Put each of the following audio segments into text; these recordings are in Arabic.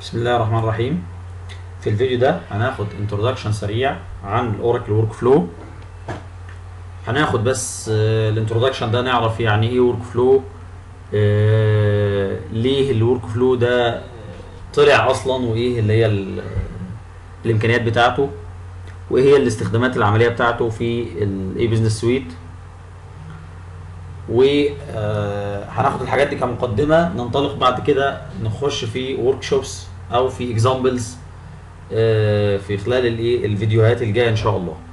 بسم الله الرحمن الرحيم. في الفيديو ده هناخد انترودكشن سريع عن الاوراكل ورك فلو. هناخد بس الانترودكشن ده نعرف يعني ايه ورك فلو، ليه الورك فلو ده طلع اصلا، وايه اللي هي الامكانيات بتاعته، وايه هي الاستخدامات العمليه بتاعته في الاي بزنس سويت. وهناخد الحاجات دي كمقدمه، ننطلق بعد كده نخش في ورك شوبس او في اكزامبلز في خلال الفيديوهات الجايه ان شاء الله.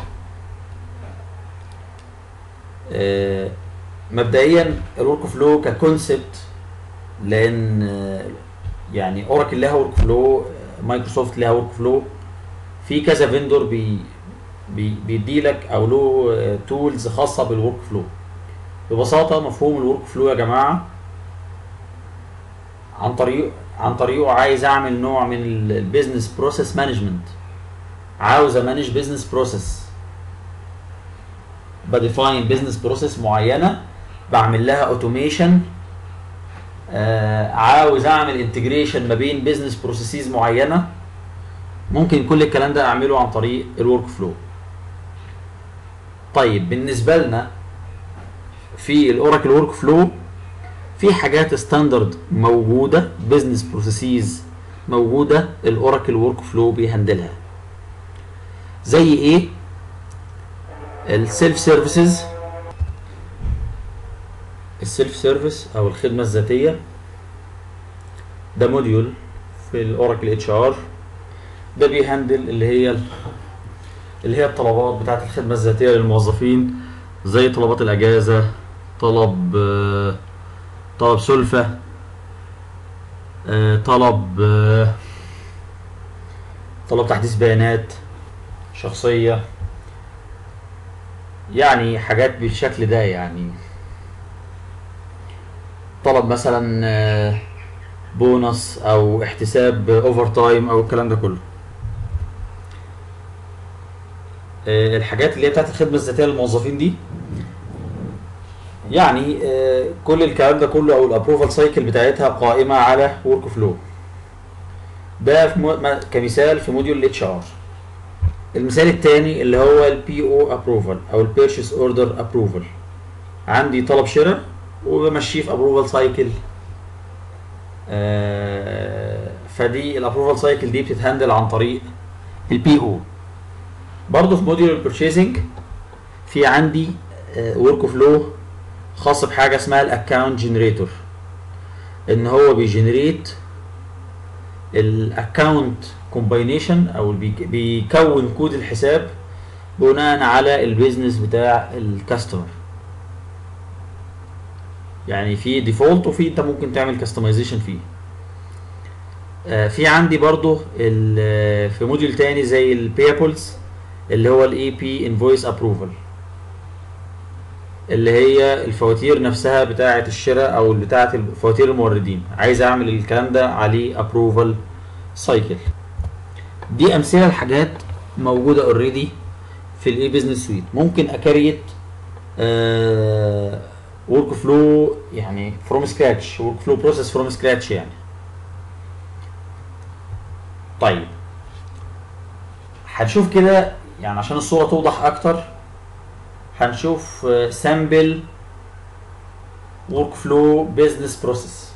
مبدئيا الورك فلو ككونسبت، لان يعني اوراكل لها ورك فلو، مايكروسوفت لها ورك فلو، في كذا فيندور بيدي لك او له تولز خاصه بالورك فلو. ببساطه مفهوم الورك فلو يا جماعه، عن طريقه عايز اعمل نوع من البيزنس بروسيس مانجمنت. عاوز امانج بيزنس بروسيس، بديفاين بيزنس بروسيس معينه، بعمل لها اوتوميشن. عاوز اعمل انتجريشن ما بين بيزنس بروسيسز معينه. ممكن كل الكلام ده اعمله عن طريق الورك فلو. طيب بالنسبه لنا في الاوراكل ورك فلو، في حاجات ستاندرد موجوده، بيزنس بروسيسز موجوده، الاوراكل ورك فلو بيهندلها. زي ايه؟ السيلف سيرفيسز، السيلف سيرفيس او الخدمه الذاتيه، ده موديول في الاوراكل اتش ار. ده بيهندل اللي هي الطلبات بتاعت الخدمه الذاتيه للموظفين، زي طلبات الاجازه، طلب سلفه، طلب تحديث بيانات شخصيه، يعني حاجات بالشكل ده. يعني طلب مثلا بونص او احتساب اوفر تايم او الكلام ده كله. الحاجات اللي هي بتاعت الخدمه الذاتيه للموظفين دي، يعني كل الكلام ده كله او الابروفال سايكل بتاعتها قائمه على ورك فلو. ده كمثال في موديول الاتش ار. المثال الثاني اللي هو البي او ابروفال او البيرشيس اوردر ابروفال. عندي طلب شراء وبمشيه في ابروفال سايكل. فدي الابروفال سايكل دي بتتهندل عن طريق البي او. برضه في موديول البرشيزنج في عندي ورك فلو خاص بحاجه اسمها الاكونت جنريتور، ان هو بيجنريت الاكونت كومباينيشن او بيكون كود الحساب بناء على البيزنس بتاع الكاستمر. يعني في ديفولت وفي انت ممكن تعمل كاستمايزيشن فيه. في عندي برضو في موديول تاني زي البيابلز، اللي هو الاي بي انفويس ابروفال، اللي هي الفواتير نفسها بتاعه الشراء او بتاعه فواتير الموردين. عايز اعمل الكلام ده عليه ابروفال سايكل. دي امثله لحاجات موجوده اوريدي في الاي بزنس سويت. ممكن اكريت ورك فلو يعني فروم سكراتش، ورك فلو بروسيس فروم سكراتش يعني. طيب هنشوف كده يعني عشان الصوره توضح اكتر، هنشوف سامبل ورك فلو بزنس بروسيس.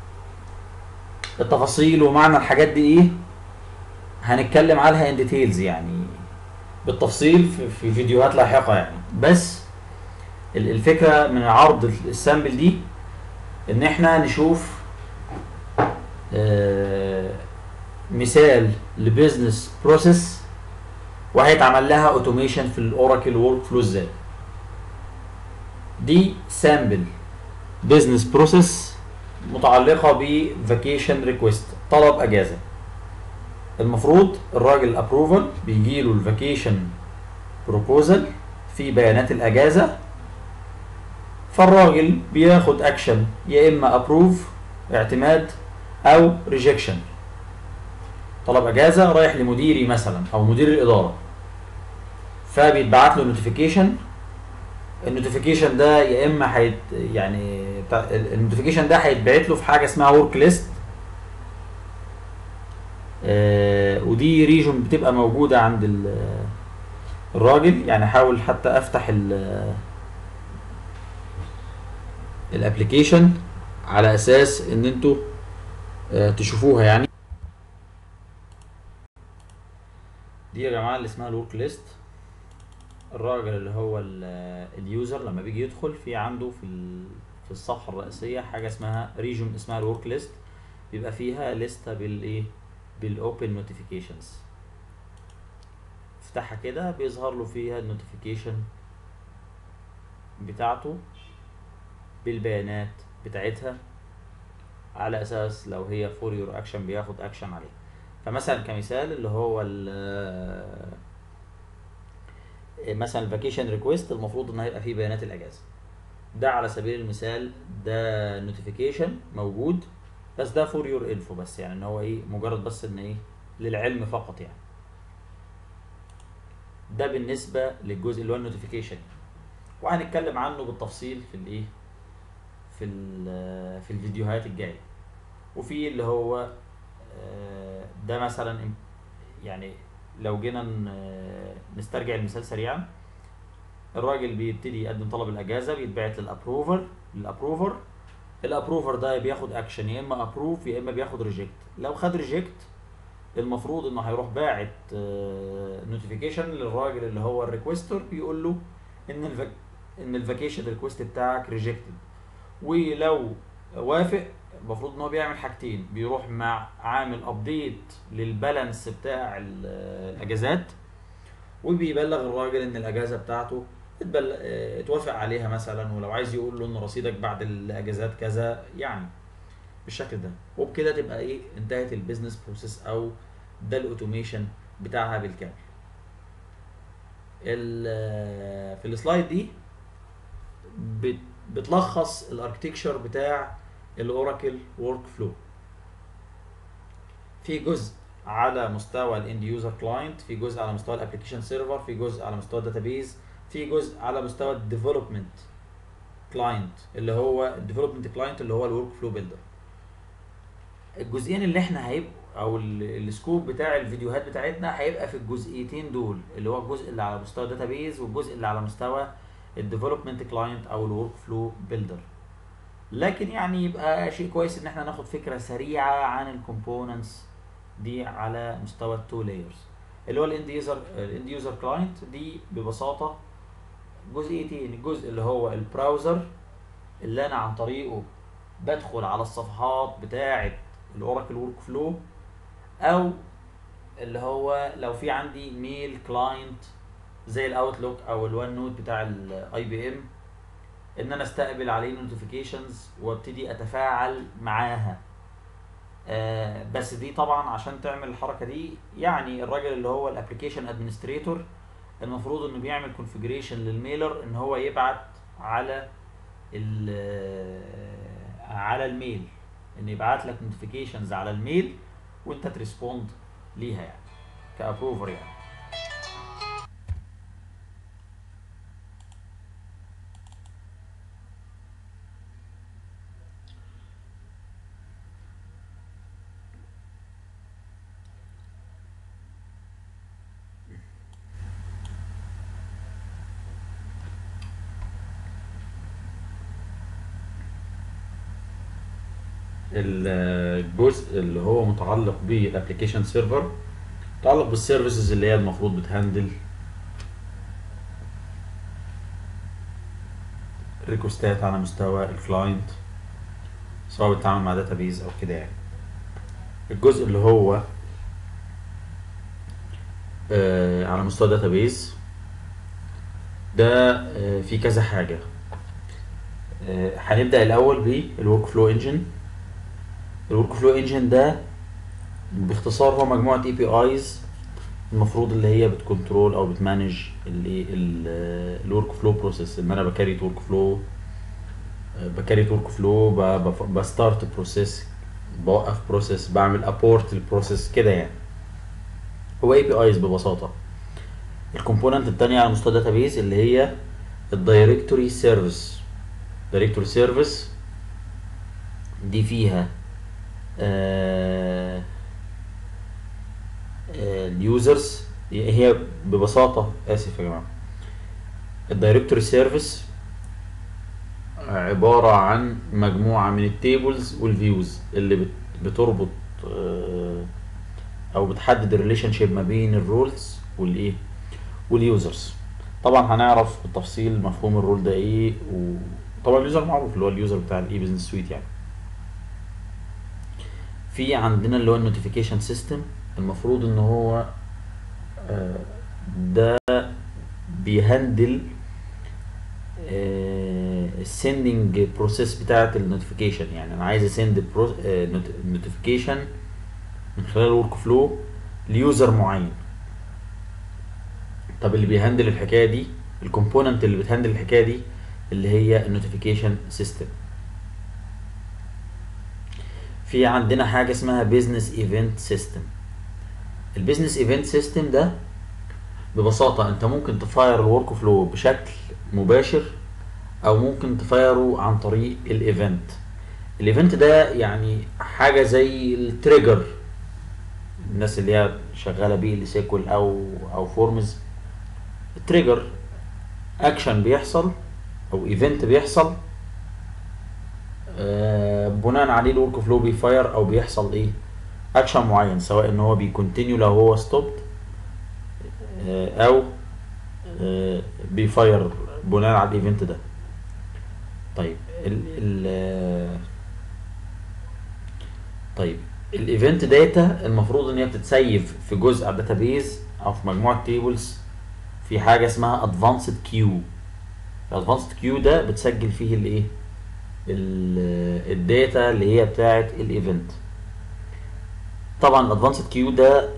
التفاصيل ومعنى الحاجات دي ايه هنتكلم عنها ان ديتيلز، يعني بالتفصيل في فيديوهات لاحقه يعني. بس الفكره من عرض السامبل دي ان احنا نشوف مثال لبزنس بروسيس وهيتعمل لها اوتوميشن في الاوراكل ورك فلو ازاي. دي سامبل بزنس بروسيس متعلقه بفاكيشن ريكويست، طلب اجازه. المفروض الراجل ابروفال بيجي له الفاكيشن بروبوزل في بيانات الاجازه، فالراجل بياخد اكشن، يا اما ابروف اعتماد او ريجكشن. طلب اجازه رايح لمديري مثلا او مدير الاداره، فبيتبعت له نوتيفيكيشن. النوتيفيكيشن ده يا اما يعني النوتيفيكيشن ده هيتبعت له في حاجه اسمها ورك ليست، ودي ريجون بتبقى موجودة عند الراجل. يعني حاول حتى افتح الابليكيشن على اساس ان انتوا تشوفوها. يعني دي يا جماعة اللي اسمها الورك ليست. الراجل اللي هو اليوزر لما بيجي يدخل في عنده في الصفحة الرئيسية حاجة اسمها ريجون اسمها الورك ليست، بيبقى فيها لستة بالايه بالاوبن نوتيفيكيشنز. افتحها كده بيظهر له فيها النوتيفيكيشن بتاعته بالبيانات بتاعتها، على اساس لو هي فور يور اكشن بياخد اكشن عليه. فمثلا كمثال اللي هو مثلا الفاكيشن ريكويست المفروض ان هيبقى فيه بيانات الاجازه. ده على سبيل المثال ده نوتيفيكيشن موجود، بس ده فور يور انفو بس، يعني ان هو ايه مجرد بس ان ايه للعلم فقط يعني. ده بالنسبه للجزء اللي هو النوتيفيكيشن، وهنتكلم عنه بالتفصيل في الايه في الفيديوهات الجايه. وفي اللي هو ده مثلا يعني لو جينا نسترجع المثال سريعا، الراجل بيبتدي يقدم طلب الاجازه، بيتبعت الابروفر ده بياخد اكشن، يا اما ابروف يا اما بياخد ريجكت. لو خد ريجكت المفروض انه هيروح باعت نوتيفيكيشن للراجل اللي هو الريكوستر، بيقول له ان الفاكيشن ريكوست بتاعك ريجكتد. ولو وافق المفروض ان هو بيعمل حاجتين، بيروح مع عامل ابديت للبالانس بتاع الاجازات، وبيبلغ الراجل ان الاجازه بتاعته اتوافق عليها مثلا، ولو عايز يقول له ان رصيدك بعد الاجازات كذا يعني بالشكل ده. وبكده تبقى ايه انتهت البيزنس بروسيس او ده الاوتوميشن بتاعها بالكامل. في السلايد دي بتلخص الاركتكشر بتاع الاوراكل ورك فلو. في جزء على مستوى الاند يوزر كلاينت، في جزء على مستوى الابلكيشن سيرفر، في جزء على مستوى الداتابيز، في جزء على مستوى الديفلوبمنت كلاينت اللي هو الورك فلو بيلدر. الجزئين اللي احنا هيبقوا او السكوب بتاع الفيديوهات بتاعتنا هيبقى في الجزئيتين دول، اللي هو الجزء اللي على مستوى الداتابيز والجزء اللي على مستوى الديفلوبمنت كلاينت او الورك فلو بيلدر. لكن يعني يبقى شيء كويس ان احنا ناخد فكره سريعه عن الكومبوننتس دي على مستوى التو لايرز. اللي هو الاند يوزر كلاينت دي ببساطه جزئيتين، الجزء اللي هو البراوزر اللي انا عن طريقه بدخل على الصفحات بتاعه الاوراكل ورك فلو، او اللي هو لو في عندي ميل كلاينت زي الاوتلوك او الوان نوت بتاع الاي بي ام، ان انا استقبل عليه نوتيفيكيشنز وابتدي اتفاعل معاها. بس دي طبعا عشان تعمل الحركه دي يعني الراجل اللي هو الابلكيشن ادمنستريتور المفروض انه بيعمل كونفيجريشن للميلر ان هو يبعت على على الميل، ان يبعت لك نوتيفيكيشنز على الميل وانت تريسبوند ليها يعني كابروفر يعني. الجزء اللي هو متعلق بالابلكيشن سيرفر متعلق بالسيرفيسز اللي هي المفروض بتهندل ريكوستات على مستوى الكلاينت، سواء بتتعامل مع داتابيز او كده يعني. الجزء اللي هو على مستوى داتابيز ده في كذا حاجه. هنبدا الاول بالورك فلو انجن. الورك فلو انجن ده باختصار هو مجموعه اي بي ايز المفروض اللي هي بتكنترول او بتمانج الورك فلو بروسيس. ان انا بكريت ورك فلو بستارت بروسيس، بوقف بروسيس، بعمل ابورت البروسيس كده يعني. هو اي بي ايز ببساطه. الكومبوننت الثانيه على مستوى داتابيز اللي هي الدايركتوري سيرفيس. دايركتوري سيرفيس دي فيها اليوزرز. هي ببساطه، اسف يا جماعه، الدايركتوري سيرفيس عباره عن مجموعه من التيبلز والفيوز اللي بتربط او بتحدد الريليشن شيب ما بين الرولز والايه واليوزرز. طبعا هنعرف بالتفصيل مفهوم الرول ده ايه، وطبعا اليوزر معروف اللي هو اليوزر بتاع الاي بزنس سويت يعني. في عندنا اللي هو النوتيفيكيشن سيستم، المفروض ان هو ده بيهندل السندنج بروسيس بتاعه النوتيفيكيشن. يعني انا عايز اسند نوتيفيكيشن من خلال الورك فلو ليوزر معين. طب اللي بيهندل الحكايه دي، الكومبوننت اللي بتهندل الحكايه دي اللي هي النوتيفيكيشن سيستم. في عندنا حاجه اسمها بيزنس ايفنت سيستم. البيزنس ايفنت سيستم ده ببساطه انت ممكن تفاير الورك فلو بشكل مباشر او ممكن تفايره عن طريق الايفنت. الايفنت ده يعني حاجه زي التريجر، الناس اللي هي شغاله بيه لسيكول او فورمز. التريجر اكشن بيحصل او ايفنت بيحصل، بناء عليه الورك فلو بيفاير او بيحصل ايه اكشن معين، سواء ان هو بيكونتينيو لو هو ستوبد او بيفاير بناء على الايفنت ده. طيب طيب الايفنت داتا المفروض ان هي بتتسيف في جزء على الداتابيز او في مجموعه تيبلز في حاجه اسمها ادفانسد كيو. الادفانسد كيو ده بتسجل فيه الايه الداتا اللي هي بتاعه الايفنت. طبعا الادفانسد كيو ده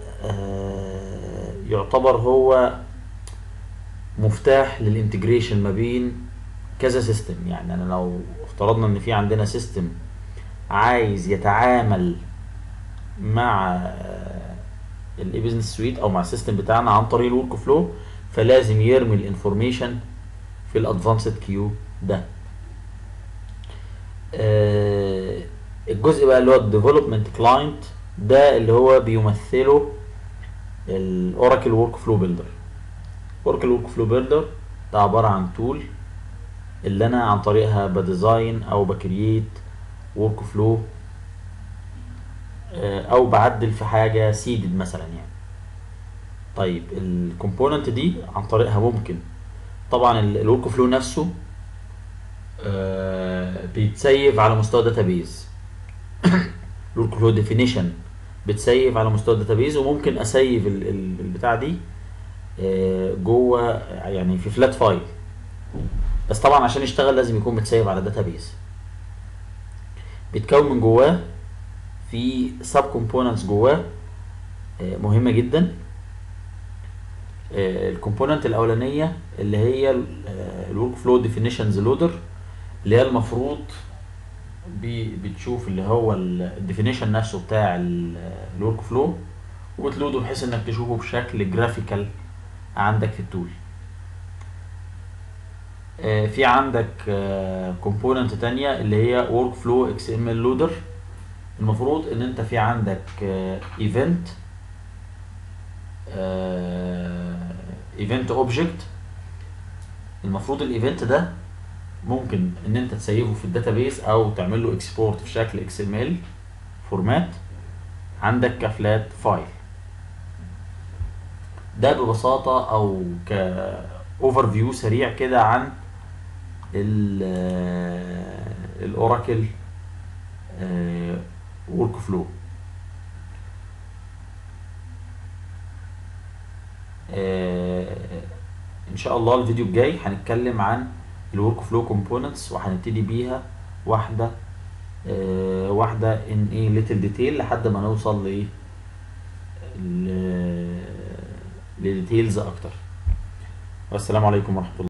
يعتبر هو مفتاح للانتجريشن ما بين كذا سيستم. يعني انا لو افترضنا ان في عندنا سيستم عايز يتعامل مع الاي بزنس سويت او مع السيستم بتاعنا عن طريق الورك فلو، فلازم يرمي الانفورميشن في الادفانسد كيو ده. الجزء بقى اللي هو الديفلوبمنت كلاينت ده اللي هو بيمثله الاوراكل ورك فلو بيلدر. اوراكل ورك فلو بيلدر ده عباره عن تول اللي انا عن طريقها بديزاين او بكرييت ورك فلو او بعدل في حاجه سيدد مثلا يعني. طيب الكومبوننت دي عن طريقها ممكن طبعا الورك فلو نفسه بيتسيف على مستوى داتابيز. الورك فلو ديفينيشن بتسيف على مستوى داتابيز، وممكن اسيف البتاع دي جوه يعني في فلات فايل، بس طبعا عشان يشتغل لازم يكون متسيف على داتابيز. بيتكون من جواه في سب كومبوننتس جواه مهمه جدا. الكومبوننت الاولانيه اللي هي الورك فلو ديفينيشنز لودر، اللي هي المفروض بتشوف اللي هو الديفينيشن نفسه بتاع الورك فلو وبتلوده بحيث انك تشوفه بشكل جرافيكال عندك في التول. في عندك كومبوننت تانية اللي هي ورك فلو اكس ام ال لودر. المفروض ان انت في عندك ايفنت اوبجكت. المفروض الايفنت ده ممكن ان انت تسيبه في الداتابيس او تعمل له اكسبورت في شكل اكس ام ال فورمات عندك كفلات فايل. ده ببساطة او كاوفر فيو سريع كده عن الاوراكل ورك فلو. ان شاء الله الفيديو الجاي هنتكلم عن الورك فلو كومبوننتس، وهنبتدي بيها واحده واحده ان ايه ليتل ديتيل لحد ما نوصل لايه لديتيلز اكتر. والسلام عليكم ورحمه الله.